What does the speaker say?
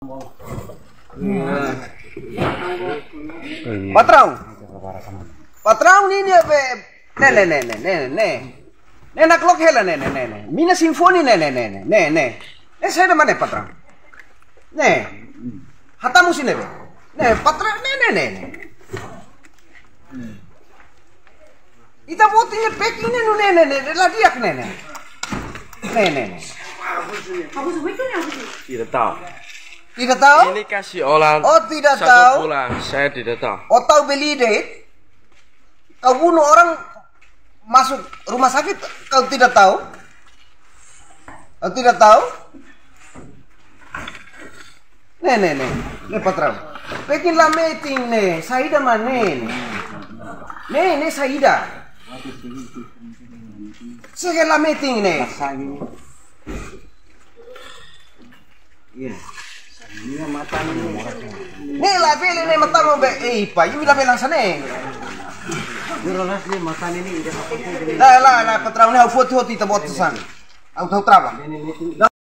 Patrão. Patrão ni dia be. Ne nak lok hela ne. Mina simfoni ne. Ne saya mana patrão? Ne. Hatamu sini be. Ne patrão ne. Ita votingnya packing ne. Ladiak ne. Tidak tahu. Tidak tahu? Ini kasih orang. Oh, tidak 1 tahu. bulan. Saya tidak tahu. Oh, tahu beli date? Kau bunuh orang masuk rumah sakit, kau tidak tahu? Kau tidak tahu? Ne, patrão. Pekin lah meeting ne, Saida mana ne? Ne Saida. Segala meeting ne. Iya. Ini mata ini. Ne lah beli ne mata mo be pa, yung bila belang sana. Pero las ni mata ini. Lah patrão ne au foto hoti tabot san. Au traba.